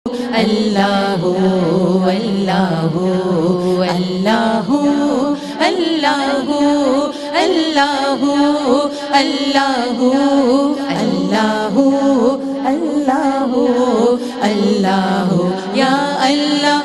اللہ اللہ اللہ اللہ اللہ اللہ اللہ اللہ اللہ یا اللہ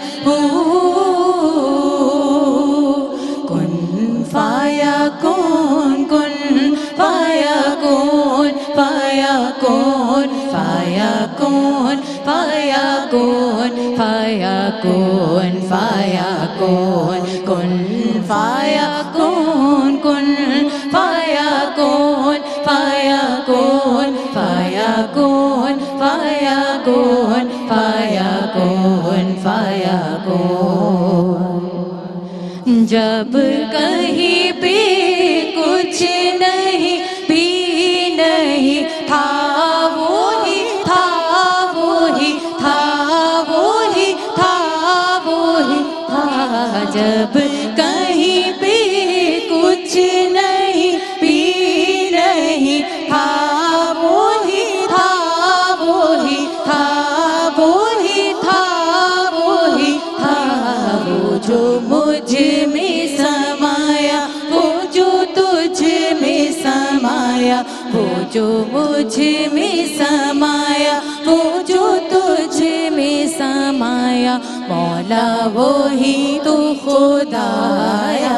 کن فایا کون کن فایا کون فایا کون فایا کون فایا کون فایا کون فایا کون کن فایا کون کن فایا کون فایا کون فایا کون فایا کون فایا کون فایا کون جب کہیں پہ کچھ نہیں بھی نہیں تھا وہی تھا وہی تھا وہی تھا وہی تھا جب کہیں پہ کچھ نہیں بھی نہیں تھا وہی تھا وہی تھا وہی تھا وہی تھا وہ جو مجھ میں سمایا وہ جو تجھ میں سمایا وہ جو مجھ میں سمایا وہ جو تجھ میں سمایا مولا وہی تو خدایا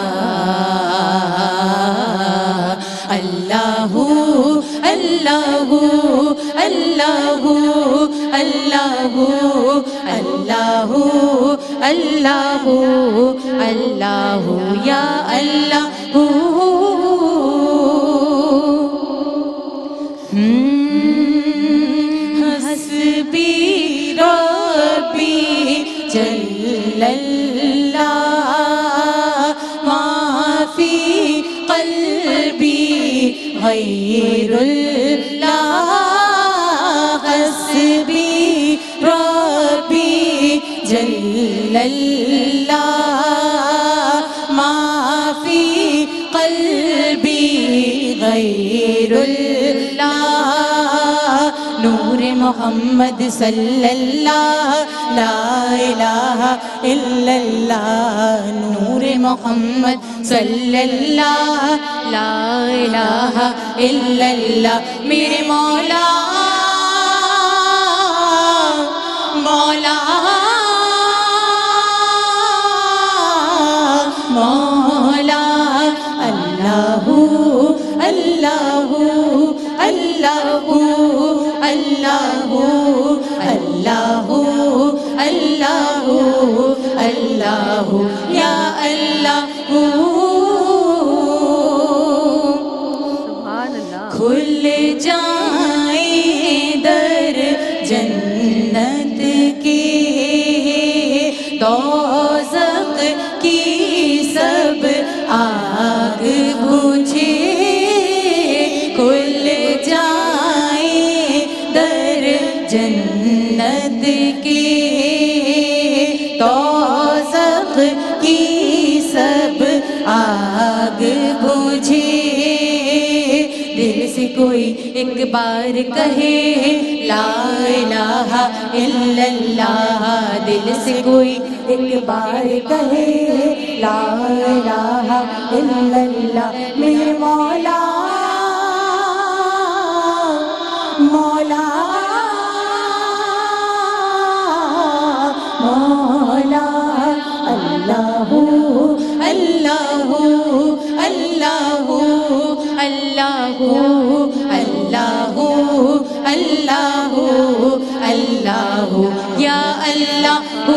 اللہ اللہ اللہ اللہ اللہ اللہ اللہ یا اللہ حسبی ربی جل اللہ ما فی قلبی غیر اللہ حسبی ربی جل اللہ ما فی قلبی غیر اللہ نور محمد صلی اللہ لا الہ الا اللہ نور محمد صلی اللہ لا الہ الا اللہ میرے مولا مولا مولا اللہ اللہ اللہ اللہ اللہ اللہ اللہ یا اللہ سبحان اللہ کھل جائیں در جنت کے دوزخ کی سب آگ بجھے کھل جائیں در جنت کے دوزخ کی سب آگ بجھے دل سے کوئی ایک بار کہے لا الہ الا اللہ دل سے کوئی ایک بار کہے لا الہ الا اللہ میرے مولا مولا مولا اللہ اللہ اللہ اللہ اللہ اللہ اللہ یا اللہ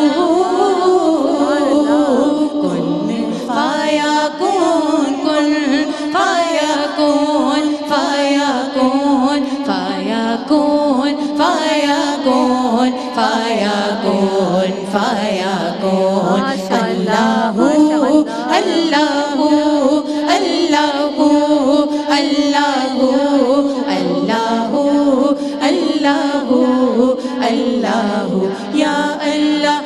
کن فایا کون کن فایا کون فایا کون فایا کون فایا کون فایا کون فایا کون اللہ اللہ اللہ اللہ اللہ اللہ اللہ یا اللہ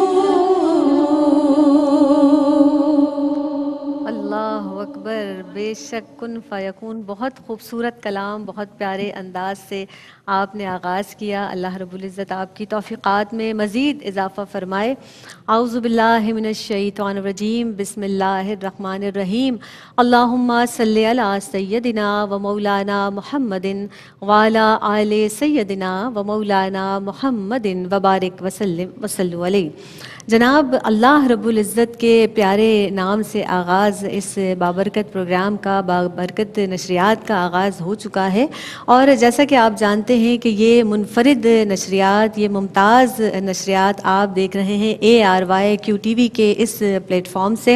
اللہ اکبر بے بے شک کن فیکون، بہت خوبصورت کلام، بہت پیارے انداز سے آپ نے آغاز کیا. اللہ رب العزت آپ کی توفیقات میں مزید اضافہ فرمائے. اعوذ باللہ من الشیطان الرجیم، بسم اللہ الرحمن الرحیم. اللہم صلی علی سیدنا و مولانا محمد وعلی آل سیدنا و مولانا محمد وبارک وسلم وصلوا علیہ. جناب اللہ رب العزت کے پیارے نام سے آغاز اس بابرکت پروگرام کا، بابرکت نشریات کا آغاز ہو چکا ہے. اور جیسا کہ آپ جانتے ہیں کہ یہ منفرد نشریات، یہ ممتاز نشریات آپ دیکھ رہے ہیں ARYQTV کے اس پلیٹ فارم سے،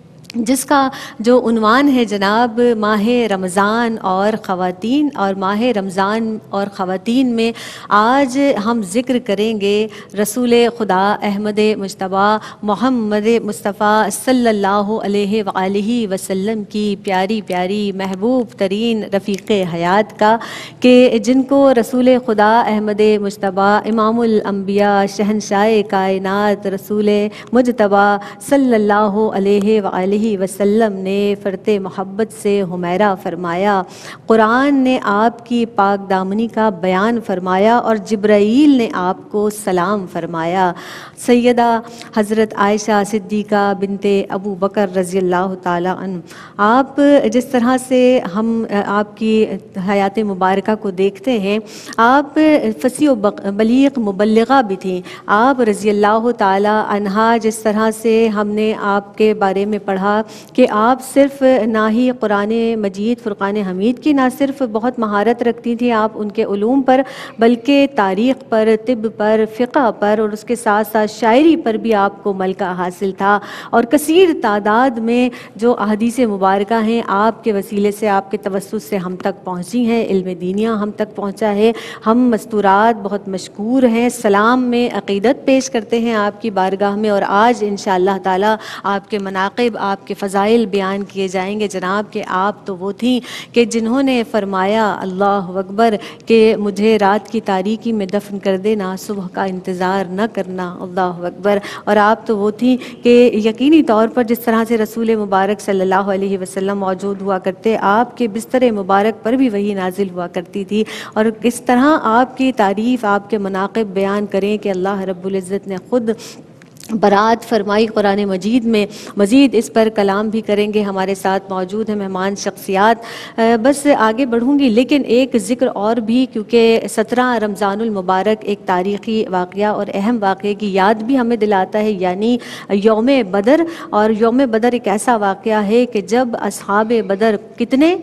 جس کا جو عنوان ہے جناب ماہ رمضان اور خواتین. اور ماہ رمضان اور خواتین میں آج ہم ذکر کریں گے رسول خدا احمد مجتبیٰ محمد مصطفیٰ صلی اللہ علیہ وآلہ وسلم کی پیاری پیاری محبوب ترین رفیق حیات کا، کہ جن کو رسول خدا احمد مجتبیٰ امام الانبیاء شہنشاہ کائنات رسول مجتبیٰ صلی اللہ علیہ وآلہ وسلم نے فرط محبت سے حمیرہ فرمایا. قرآن نے آپ کی پاک دامنی کا بیان فرمایا اور جبرائیل نے آپ کو سلام فرمایا. سیدہ حضرت عائشہ صدیقہ بنت ابو بکر رضی اللہ تعالی عنہ، آپ جس طرح سے ہم آپ کی حیات مبارکہ کو دیکھتے ہیں، آپ فصیح و بلیغ مبلغہ بھی تھیں. آپ رضی اللہ تعالی عنہا، جس طرح سے ہم نے آپ کے بارے میں پڑھا کہ آپ صرف نہ ہی قرآن مجید فرقان حمید کی نہ صرف بہت مہارت رکھتی تھیں آپ ان کے علوم پر، بلکہ تاریخ پر، طب پر، فقہ پر، اور اس کے ساتھ ساتھ شاعری پر بھی آپ کو ملکہ حاصل تھا. اور کثیر تعداد میں جو احادیث مبارکہ ہیں آپ کے وسیلے سے، آپ کے توسط سے ہم تک پہنچی ہیں، علم دینیہ ہم تک پہنچا ہے. ہم مستورات بہت مشکور ہیں، سلام میں عقیدت پیش کرتے ہیں آپ کی بارگاہ میں، اور آج انشاءاللہ تعالی آپ کے مناقب، آپ کے فضائل بیان کیے جائیں گے. جناب کہ آپ تو وہ تھیں کہ جنہوں نے فرمایا اللہ اکبر کہ مجھے رات کی تاریکی میں دفن کر دینا، صبح کا انتظار نہ کرنا، اللہ اکبر. اور آپ تو وہ تھیں کہ یقینی طور پر جس طرح سے رسول مبارک صلی اللہ علیہ وسلم موجود ہوا کرتے، آپ کے بستر مبارک پر بھی وہی نازل ہوا کرتی تھی. اور کس طرح آپ کی تعریف، آپ کے مناقب بیان کریں کہ اللہ رب العزت نے خود برات فرمائی قرآن مجید میں. مزید اس پر کلام بھی کریں گے، ہمارے ساتھ موجود ہیں مہمان شخصیات. بس آگے بڑھوں گی، لیکن ایک ذکر اور بھی، کیونکہ 17 رمضان المبارک ایک تاریخی واقعہ اور اہم واقعے کی یاد بھی ہمیں دلاتا ہے، یعنی یوم بدر. اور یوم بدر ایک ایسا واقعہ ہے کہ جب اصحاب بدر، کتنے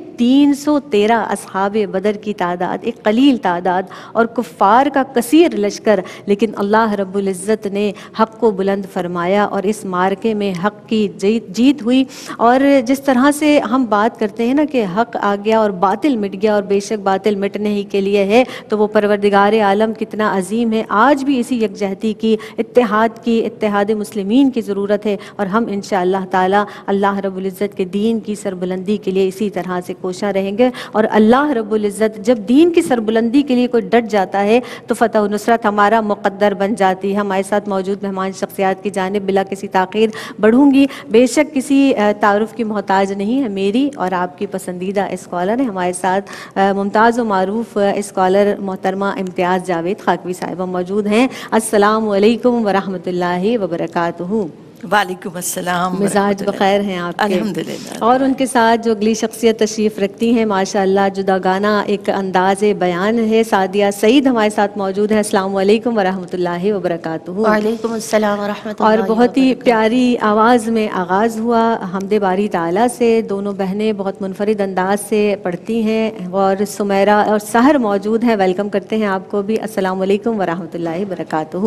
313 اصحاب بدر کی تعداد، ایک قلیل تعداد، اور کفار کا کثیر لشکر، لیکن اللہ رب العزت نے حق کو بلند فرمایا اور اس مارکے میں حق کی جیت ہوئی. اور جس طرح سے ہم بات کرتے ہیں نا کہ حق آ گیا اور باطل مٹ گیا، اور بے شک باطل مٹنے ہی کے لیے ہے، تو وہ پروردگار عالم کتنا عظیم ہے. آج بھی اسی یکجہتی کی، اتحاد کی، اتحاد مسلمین کی ضرورت ہے، اور ہم انشاءاللہ تعالی اللہ رب العزت کے دین کی سربلندی کے لیے اسی طرح سے کوشاں رہیں گے. اور اللہ رب العزت جب دین کی سربلندی کے لیے کوئی ڈٹ جاتا ہے تو فتح و نصرت ہمارا مقدر بن جاتی ہے. ہمارے ساتھ موجود مہمان شخصیات کی جانب بلا کسی تاخیر بڑھوں گی. بے شک کسی تعارف کی محتاج نہیں ہے، میری اور آپ کی پسندیدہ اسکالر ہیں. ہمارے ساتھ ممتاز و معروف اسکالر محترمہ امتیاز جاوید خاکوی صاحبہ موجود ہیں. السلام علیکم ورحمۃ اللہ وبرکاتہ. وعلیکم السلام. مزاج بخیر ہیں آپ کے؟ الحمدللہ. اور ان کے ساتھ جو اگلی شخصیت تشریف رکھتی ہیں، ماشاءاللہ جداگانہ ایک انداز بیان ہے، سعدیہ سعید ہمارے ساتھ موجود ہیں. السلام علیکم ورحمۃ اللہ وبرکاتہ. وعلیکم السلام ورحمۃ اللہ. اور بہت ہی پیاری آواز میں آغاز ہوا حمد باری تعالیٰ سے. دونوں بہنیں بہت منفرد انداز سے پڑھتی ہیں، اور سمیرہ اور سحر موجود ہیں. ویلکم کرتے ہیں آپ کو بھی. السلام علیکم ورحمۃ اللہ وبرکاتہ.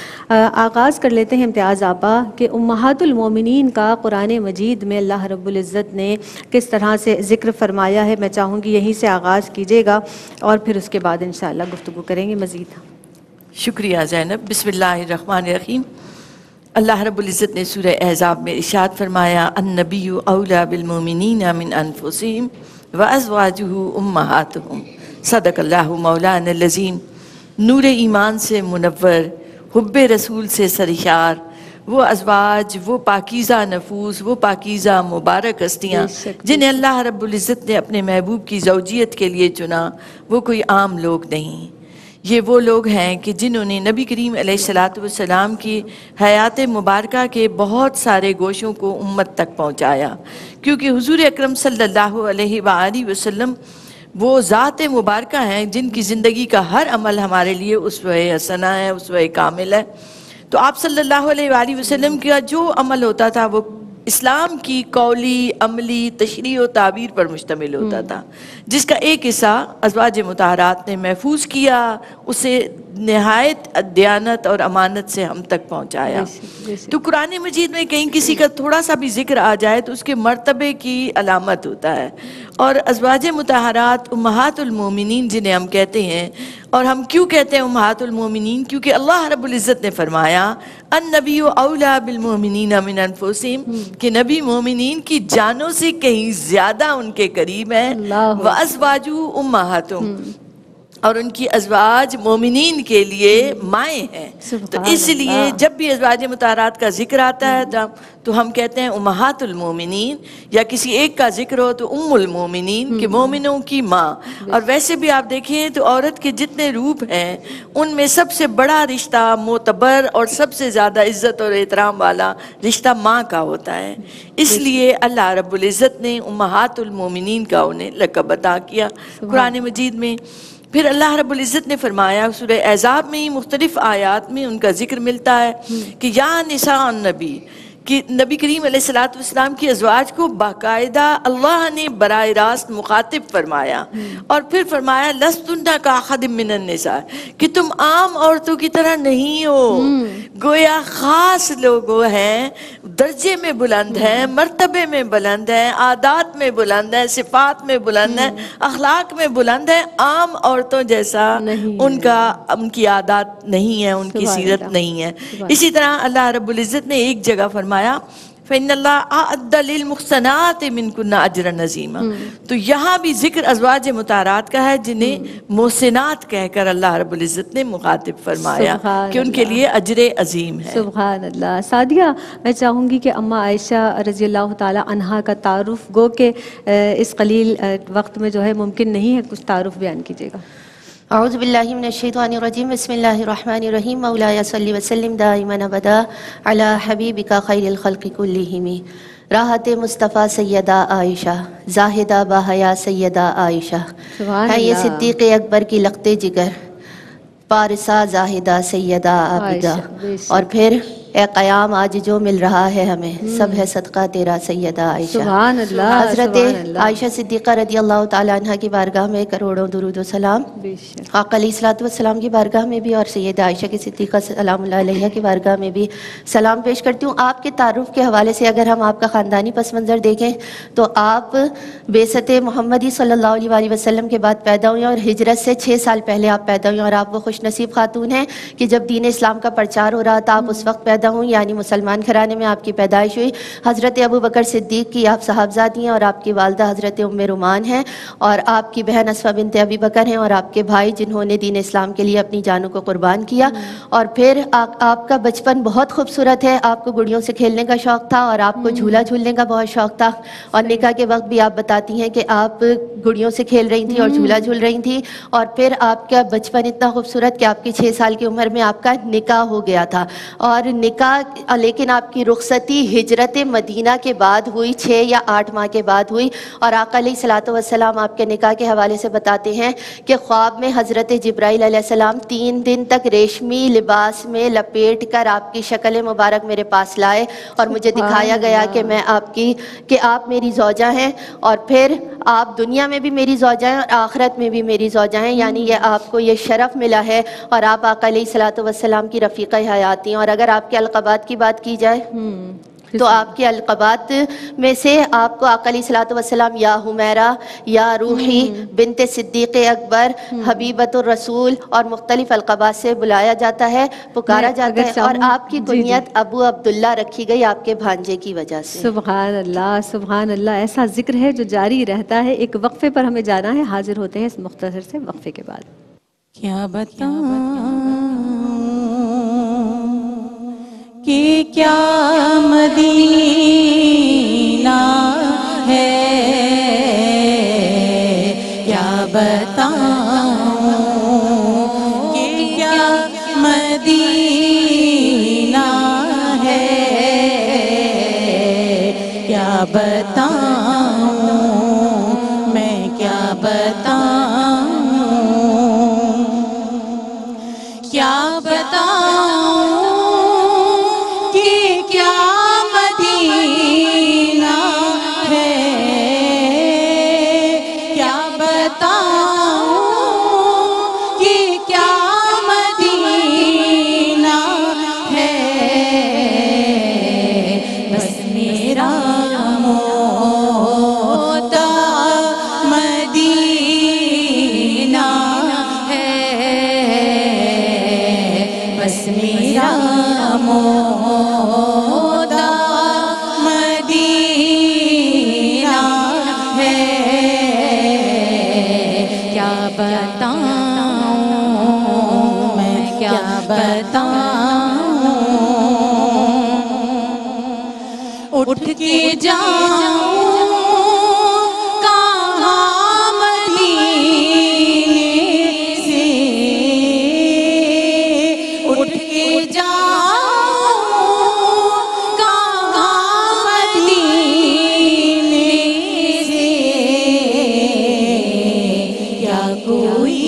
آغاز کر لیتے ہیں امتیاز آپا کہ امہات المومنین کا قرآن مجید میں اللہ رب العزت نے کس طرح سے ذکر فرمایا ہے. میں چاہوں گی یہیں سے آغاز کیجیے گا، اور پھر اس کے بعد انشاءاللہ گفتگو کریں گے مزید. شکریہ زینب. بسم اللہ الرحمن الرحیم. اللہ رب العزت نے سورہ احزاب میں ارشاد فرمایا النبی اولیٰ بالمومنین من انفسہم وازواجہ امہاتہم. صدق اللہ مولانا العظیم. نور ایمان سے منور، حب رسول سے سرشار، وہ ازواج، وہ پاکیزہ نفوس، وہ پاکیزہ مبارک ہستیاں جنہیں اللہ رب العزت نے اپنے محبوب کی زوجیت کے لیے چنا، وہ کوئی عام لوگ نہیں، یہ وہ لوگ ہیں کہ جنہوں نے نبی کریم علیہ الصلاۃ والسلام کی حیات مبارکہ کے بہت سارے گوشوں کو امت تک پہنچایا، کیونکہ حضور اکرم صلی اللہ علیہ وآلہ وسلم وہ ذات مبارکہ ہیں جن کی زندگی کا ہر عمل ہمارے لیے اسوہ حسنہ ہے، اسوہ کامل ہے۔ تو آپ صلی اللہ علیہ وآلہ وسلم کا جو عمل ہوتا تھا وہ اسلام کی قولی، عملی، تشریح و تعبیر پر مشتمل ہوتا تھا، جس کا ایک حصہ ازواج مطہرات نے محفوظ کیا، اسے نہایت دیانت اور امانت سے ہم تک پہنچایا۔ تو قرآن مجید میں کہیں کسی کا تھوڑا سا بھی ذکر آ جائے تو اس کے مرتبے کی علامت ہوتا ہے، اور ازواج مطہرات امہات المومنین جنہیں ہم کہتے ہیں، اور ہم کیوں کہتے ہیں امہات المومنین؟ کیونکہ اللہ رب العزت نے فرمایا النبی اولیٰ بالمؤمنین من انفسہم، کہ نبی مومنین کی جانوں سے کہیں زیادہ ان کے قریب ہیں، وازواجہ امہاتہم، اور ان کی ازواج مومنین کے لیے مائیں ہیں۔ تو اس لیے جب بھی ازواج مطہرات کا ذکر آتا ہے تو ہم کہتے ہیں امہات المومنین، یا کسی ایک کا ذکر ہو تو ام المومنین، کہ مومنوں کی ماں۔ اور ویسے بھی آپ دیکھیں تو عورت کے جتنے روپ ہیں ان میں سب سے بڑا رشتہ معتبر اور سب سے زیادہ عزت اور احترام والا رشتہ ماں کا ہوتا ہے، اس لیے اللہ رب العزت نے امہات المومنین کا انہیں لقب عطا کیا قرآن مجید میں۔ پھر اللہ رب العزت نے فرمایا سورہ احزاب میں ہی مختلف آیات میں ان کا ذکر ملتا ہے کہ یا نساء النبی، کہ نبی کریم علیہ الصلوۃ والسلام کی ازواج کو باقاعدہ اللہ نے براہ راست مخاطب فرمایا، اور پھر فرمایا لستن کاحد من النساء، کہ تم عام عورتوں کی طرح نہیں ہو، گویا خاص لوگ ہیں، درجے میں بلند ہیں، مرتبے میں بلند ہیں، عادات میں بلند ہیں، صفات میں بلند ہیں، اخلاق میں بلند ہیں، عام عورتوں جیسا ان کی عادات نہیں ہیں، ان کی سیرت نہیں ہے۔ اسی طرح اللہ رب العزت نے ایک جگہ فرمایا فَإِنَّ اللَّهَ أَعَدَّ لِلْمُحْصَنَاتِ مِنْكُنَّ أَجْرًا عَظِيمًا، تو یہاں بھی ذکر ازواج مطہرات کا ہے جنہیں محسنات کہہ کر اللہ رب العزت نے مخاطب فرمایا کہ ان کے لیے اجر عظیم ہے۔ سبحان اللہ۔ سعدیہ، میں چاہوں گی کہ اماں عائشہ رضی اللہ تعالی عنہا کا تعارف گو کہ اس قلیل وقت میں جو ہے ممکن نہیں ہے، کچھ تعارف بیان کیجیے گا۔ اعوذ باللہ من الشیطان الرجیم، بسم اللہ الرحمن الرحیم، مولایا صلی وسلم دائما ابدا علی حبیبک خیر الخلق کلہم۔ راحت مصطفیٰ سیدہ عائشہ، زاہدہ باحیا سیدہ عائشہ، ہے یہ صدیق اکبر کی لخت جگر، پارسہ زاہدہ سیدہ عابدہ، اور پھر اے قیام آج جو مل رہا ہے ہمیں سب ہے صدقہ تیرا سیدہ عائشہ۔ سبحان اللہ۔ حضرت عائشہ صدیقہ رضی اللہ تعالیٰ عنہ کی بارگاہ میں کروڑوں درود و سلام، آقا علیہ الصلوۃ والسلام کی بارگاہ میں بھی، اور سیدہ عائشہ کی صدیقہ سلام اللہ علیہ کی بارگاہ میں بھی سلام پیش کرتی ہوں۔ آپ کے تعارف کے حوالے سے اگر ہم آپ کا خاندانی پس منظر دیکھیں تو آپ بعثت محمدی صلی اللہ علیہ وآلہ وسلم کے بعد پیدا ہوئے، اور ہجرت سے 6 سال پہلے آپ پیدا ہوئے، اور آپ وہ خوش نصیب خاتون ہیں کہ جب دین اسلام کا پرچار ہو رہا تھا آپ اس وقت پیدا ہوں، یعنی مسلمان گھرانے میں آپ کی پیدائش ہوئی۔ حضرت ابو بکر صدیق کی آپ صاحبزادی ہیں، اور آپ کی والدہ حضرت ام رومان ہیں، اور آپ کی بہن اسماء بنت ابی بکر ہیں، اور آپ کے بھائی جنہوں نے دین اسلام کے لیے اپنی جانوں کو قربان کیا۔ اور پھر آپ کا بچپن بہت خوبصورت ہے، آپ کو گڑیوں سے کھیلنے کا شوق تھا، اور آپ کو جھولا جھولنے کا بہت شوق تھا، اور نکاح کے وقت بھی آپ بتاتی ہیں کہ آپ گڑیوں سے کھیل رہی تھیں اور جھولا جھول رہی تھیں، اور پھر آپ کا بچپن اتنا خوبصورت کہ آپ کی 6 سال کی عمر میں آپ کا نکاح ہو گیا تھا، اور نکاح لیکن آپ کی رخصتی ہجرت مدینہ کے بعد ہوئی، 6 یا 8 ماہ کے بعد ہوئی، اور آقا علیہ الصلوۃ والسلام آپ کے نکاح کے حوالے سے بتاتے ہیں کہ خواب میں حضرت جبرائیل علیہ السلام 3 دن تک ریشمی لباس میں لپیٹ کر آپ کی شکل مبارک میرے پاس لائے، اور مجھے دکھایا گیا کہ آپ میری زوجہ ہیں، اور پھر آپ دنیا میں بھی میری زوجہ ہیں اور آخرت میں بھی میری زوجہ ہیں، یعنی یہ آپ کو یہ شرف ملا ہے، اور آپ آقا علیہ الصلوۃ والسلام کی رفیقہ حیات ہیں۔ اور اگر آپ کے القابات کی بات کی جائے تو آپ کے القابات میں سے آپ کو آقا علیہ الصلوۃ والسلام یا حمیرہ، یا روحی، بنت صدیق اکبر، حبیبۃ الرسول، اور مختلف القابات سے بلایا جاتا ہے، پکارا جاتا ہے، اور آپ کی کنیت ابو عبداللہ رکھی گئی آپ کے بھانجے کی وجہ سے۔ سبحان اللہ، سبحان اللہ۔ ایسا ذکر ہے جو جاری رہتا ہے۔ ایک وقفے پر ہمیں جانا ہے، حاضر ہوتے ہیں اس مختصر سے وقفے کے بعد۔ کیا بتاؤں کہ کیا مدینہ ہے، کیا بتاؤں کہ کیا مدینہ ہے، کیا بتاؤں میں، کیا بتاؤں، کیا بتاؤں کہ کیا مدینہ ہے، کیا بتاؤں کہ کیا مدینہ ہے، بس میرا موتا مدینہ ہے، بس میرا موتا مدینہ ہے، کیا بتاؤں میں، کیا بتاؤں، اٹھ کے جاؤں کہاں مدینے سے، اٹھ کے جاؤں کہاں مدینے سے، کیا کوئی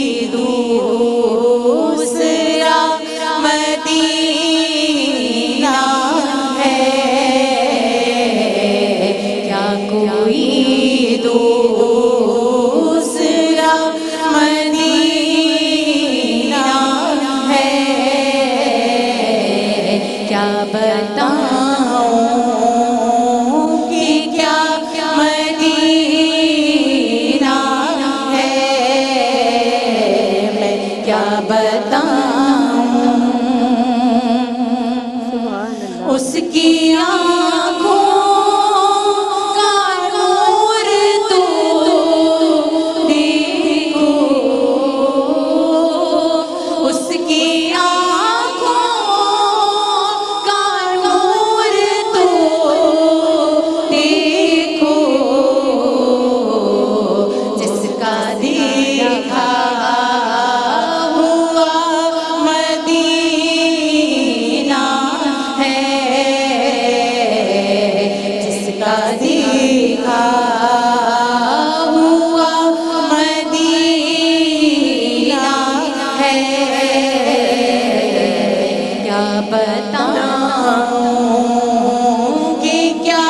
دوسرا مدینہ ہے، کیا کوئی دوسرا مدینہ ہے، کیا بتاؤں کہ کیا مدینہ ہے، میں کیا بتاؤں، اس کی آنکھوں کا نور تو دیکھو، اس کی آنکھوں کا نور تو دیکھو، جس کا دیکھا ہوا مدینہ ہے، جس کا دیکھا ہوا مدینہ ہے، کیا بتاؤں کہ کیا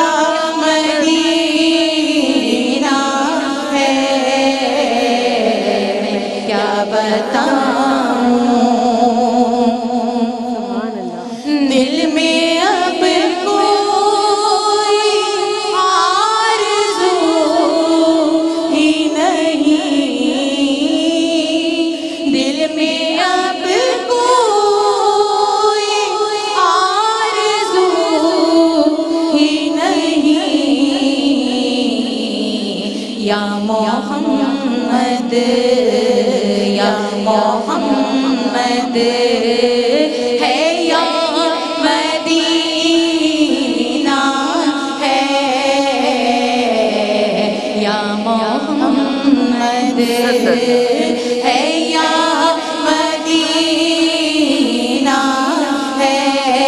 مدینہ ہے، کیا بتاؤں، دل میں اب کوئی آرزو ہی نہیں، دل میں اب کوئی آرزو ہی نہیں، یا محمد، یا محمد ہے، یا مدینہ ہے، یا محمد ہے، یا مدینہ ہے،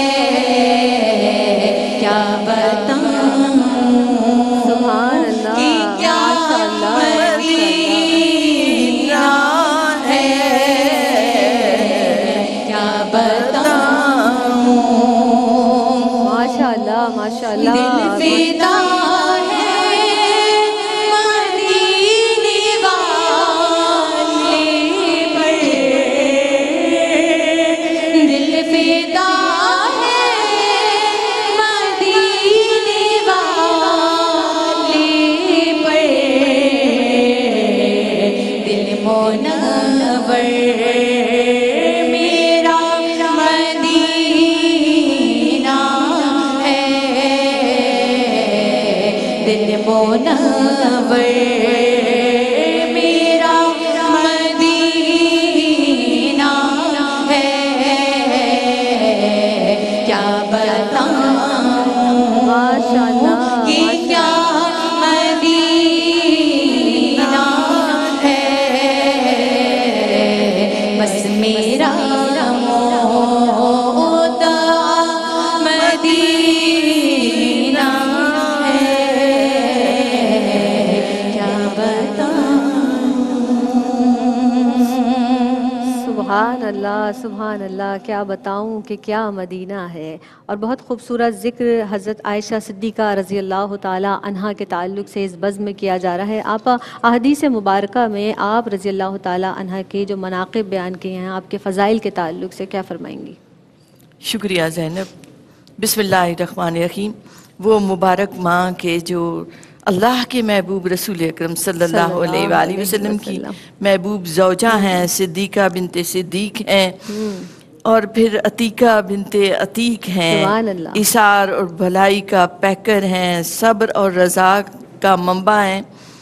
کیا بتاؤں سبحان اللہ، کہ کیا مدینہ ہے، کیا بتاؤں، ماشاءاللہ ماشاءاللہ، دل فدا ہے مدینے والے پر، دل فدا ہے مدینے والے پر، دل منور میرا مدینہ ہے، دل منور میرا مدینہ ہے، کیا بتاؤں ماشاءاللہ یہ کیا مدینہ ہے، بس میرا موتا مدینہ ہے، کیا بتاؤں۔ سبحان اللہ، کیا بتاؤں کہ کیا مدینہ ہے۔ اور بہت خوبصورت ذکر حضرت عائشہ صدیقہ رضی اللہ تعالیٰ عنہا کے تعلق سے اس بزم میں کیا جا رہا ہے۔ آپ احادیث مبارکہ میں آپ رضی اللہ تعالیٰ عنہا کے جو مناقب بیان کیے ہیں، آپ کے فضائل کے تعلق سے کیا فرمائیں گی؟ شکریہ زینب۔ بسم اللہ الرحمن الرحیم۔ وہ مبارک ماں کے جو اللہ کے محبوب رسول اکرم صلی اللہ علیہ وآلہ وسلم کی محبوب زوجہ ہیں، صدیقہ بنت صدیق ہیں، اور پھر عتیقہ بنت عتیق ہیں، سبحان اللہ، اثار اور بھلائی کا پیکر ہیں، صبر اور رضا کا منبع ہیں،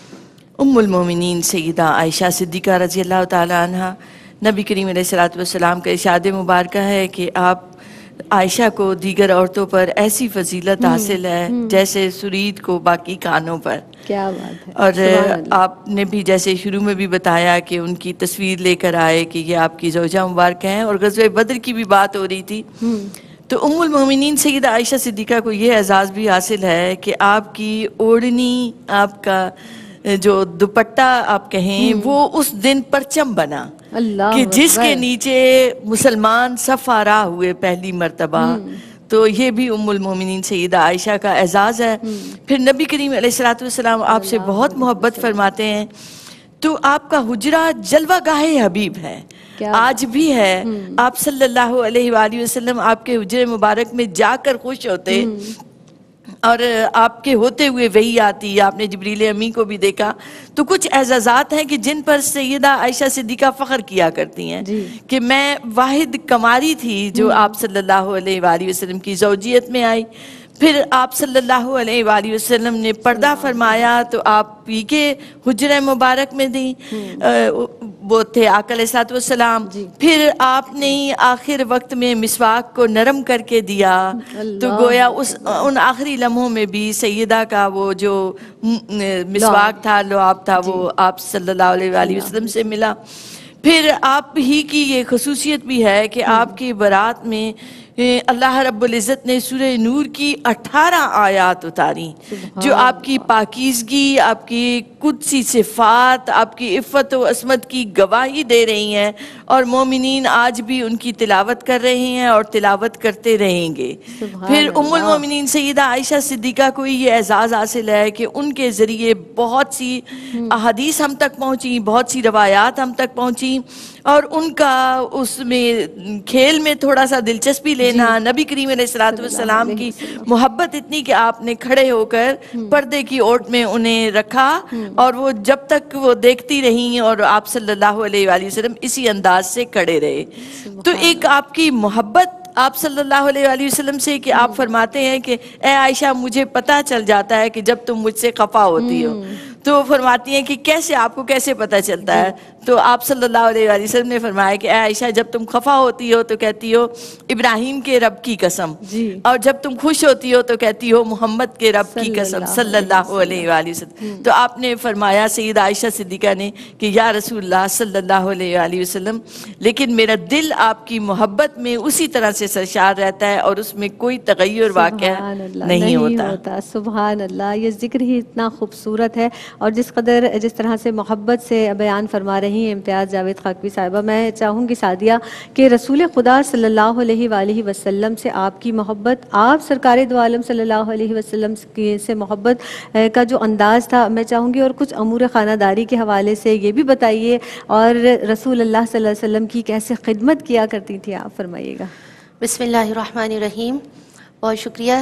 ام المومنین سیدہ عائشہ صدیقہ رضی اللہ تعالی عنہ۔ نبی کریم علیہ الصلوۃ والسلام کا ارشاد مبارکہ ہے کہ آپ عائشہ کو دیگر عورتوں پر ایسی فضیلت حاصل ہے جیسے سرید کو باقی کانوں پر۔ کیا بات ہے۔ اور سبحان اللہ۔ آپ نے بھی جیسے شروع میں بھی بتایا کہ ان کی تصویر لے کر آئے کہ یہ آپ کی زوجہ مبارکہ ہیں، اور غزوہ بدر کی بھی بات ہو رہی تھی، تو ام المومنین سیدہ عائشہ صدیقہ کو یہ اعزاز بھی حاصل ہے کہ آپ کی اوڑھنی، آپ کا جو دوپٹہ آپ کہیں، وہ اس دن پرچم بنا اللہ کہ جس اکبر۔ کے نیچے مسلمان صف آرا ہوئے پہلی مرتبہ، تو یہ بھی ام المومنین سیدہ عائشہ کا اعزاز ہے۔ پھر نبی کریم علیہ الصلوۃ والسلام آپ سے بہت محبت فرماتے ہیں، تو آپ کا حجرہ جلوہ گاہ حبیب ہے، آج بھی ہے۔ آپ صلی اللہ علیہ وآلہ وسلم آپ کے حجرے مبارک میں جا کر خوش ہوتے، اور آپ کے ہوتے ہوئے وہی آتی، آپ نے جبریل امی کو بھی دیکھا۔ تو کچھ اعزازات ہیں کہ جن پر سیدہ عائشہ صدیقہ فخر کیا کرتی ہیں کہ میں واحد کماری تھی جو آپ صلی اللہ علیہ وآلہ وسلم کی زوجیت میں آئی۔ پھر آپ صلی اللہ علیہ وآلہ وسلم نے پردہ فرمایا تو آپ ہی کے حجرہ مبارک میں دیں، وہ تھے آقا علیہ الصلوۃ والسلام۔ پھر آپ نے آخر وقت میں مسواک کو نرم کر کے دیا، تو گویا ان آخری لمحوں میں بھی سیدہ کا وہ جو مسواک تھا، لعاب تھا، وہ آپ صلی اللہ علیہ وآلہ وسلم سے ملا۔ پھر آپ ہی کی یہ خصوصیت بھی ہے کہ آپ کی برات میں اللہ رب العزت نے سورہ نور کی 18 آیات اتاری جو آپ کی پاکیزگی، آپ کی قدسی صفات، آپ کی عفت و عصمت کی گواہی دے رہی ہیں، اور مومنین آج بھی ان کی تلاوت کر رہے ہیں اور تلاوت کرتے رہیں گے۔ پھر ام المومنین سیدہ عائشہ صدیقہ کو یہ اعزاز حاصل ہے کہ ان کے ذریعے بہت سی احادیث ہم تک پہنچی، بہت سی روایات ہم تک پہنچی، اور ان کا اس میں کھیل میں تھوڑا سا دلچسپی لینا، نبی کریم علیہ الصلوۃ والسلام کی محبت اتنی کہ آپ نے کھڑے ہو کر پردے کی اوٹ میں انہیں رکھا، اور وہ جب تک وہ دیکھتی رہیں اور آپ صلی اللہ علیہ وآلہ وسلم اسی انداز سے کھڑے رہے۔ تو ایک آپ کی محبت آپ صلی اللہ علیہ وآلہ وسلم سے کہ آپ فرماتے ہیں کہ اے عائشہ مجھے پتہ چل جاتا ہے کہ جب تم مجھ سے خفا ہوتی ہو، تو وہ فرماتی ہیں کہ کیسے، آپ کو کیسے پتہ چلتا ہے؟ تو آپ صلی اللہ علیہ وآلہ وسلم نے فرمایا کہ اے عائشہ جب تم خفا ہوتی ہو تو کہتی ہو ابراہیم کے رب کی قسم، اور جب تم خوش ہوتی ہو تو کہتی ہو محمد کے رب کی قسم صلی اللہ علیہ وآلہ وسلم۔ تو آپ نے فرمایا سیدہ عائشہ صدیقہ نے کہ یا رسول اللہ صلی اللہ علیہ وآلہ وسلم، لیکن میرا دل آپ کی محبت میں اسی طرح سے سرشار رہتا ہے اور اس میں کوئی تغیر واقع نہیں ہوتا۔ سبحان اللہ، یہ ذکر ہی اتنا خوبصورت ہے، اور جس طرح سے محبت سے بیان فرما رہی ہیں امتیاز جاوید خاکوی صاحبہ، میں چاہوں گی سعدیہ کہ رسول خدا صلی اللہ علیہ وآلہ وسلم سے آپ کی محبت، آپ سرکار دو عالم صلی اللہ علیہ وسلم سے محبت کا جو انداز تھا، میں چاہوں گی اور کچھ امور خانہ داری کے حوالے سے یہ بھی بتائیے، اور رسول اللہ صلی اللہ علیہ وسلم کی کیسے خدمت کیا کرتی تھی آپ، فرمائیے گا۔ بسم اللہ الرحمن الرحیم۔ بہت شکریہ.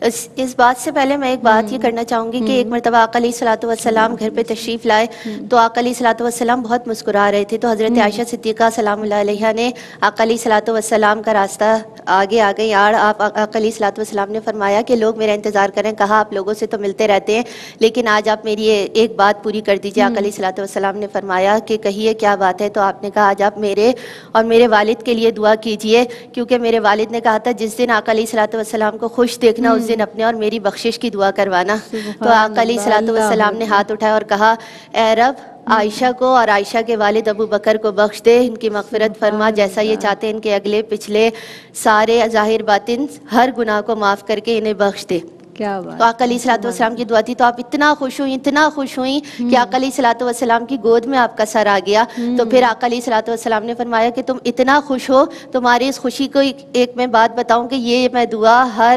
اس بات سے پہلے میں ایک بات یہ کرنا چاہوں گی کہ ایک مرتبہ آقا علیہ الصلوۃ والسلام گھر پہ تشریف لائے تو آقا علیہ الصلوۃ والسلام بہت مسکرا رہے تھے. تو حضرت عائشہ صدیقہ سلام اللہ علیہا نے آقا علیہ الصلوۃ والسلام کا راستہ آگے آ گئی. آپ آقا علیہ الصلوۃ والسلام نے فرمایا کہ لوگ میرا انتظار کریں. کہا آپ لوگوں سے تو ملتے رہتے ہیں لیکن آج آپ میری ایک بات پوری کر دیجیے. آقا علیہ الصلوۃ والسلام نے فرمایا کہ کہیے کیا بات ہے. تو آپ نے کہا آج آپ میرے اور میرے والد کے لیے دعا کیجیے کیونکہ میرے والد نے کہا تھا جس دن آقا علیہ الصلوۃ والسلام کو خوش دیکھنا اس دن اپنے اور میری بخشش کی دعا کروانا. تو آقا علیہ الصلوۃ والسلام نے ہاتھ اٹھایا اور کہا اے رب عائشہ کو اور عائشہ کے والد ابو بکر کو بخش دے, ان کی مغفرت فرما, جیسا یہ چاہتے ہیں ان کے اگلے پچھلے سارے ظاہر باطن ہر گناہ کو معاف کر کے انہیں بخش دے. کیا بات. تو آقا علیہ الصلوۃ والسلام کی دعا تھی. تو آپ اتنا خوش ہوئیں کہ آقا علیہ الصلوۃ والسلام کی گود میں آپ کا سر آ گیا. تو پھر آقا علیہ الصلوۃ والسلام نے فرمایا کہ تم اتنا خوش ہو, تمہاری اس خوشی کو ایک میں بات بتاؤں کہ یہ میں دعا ہر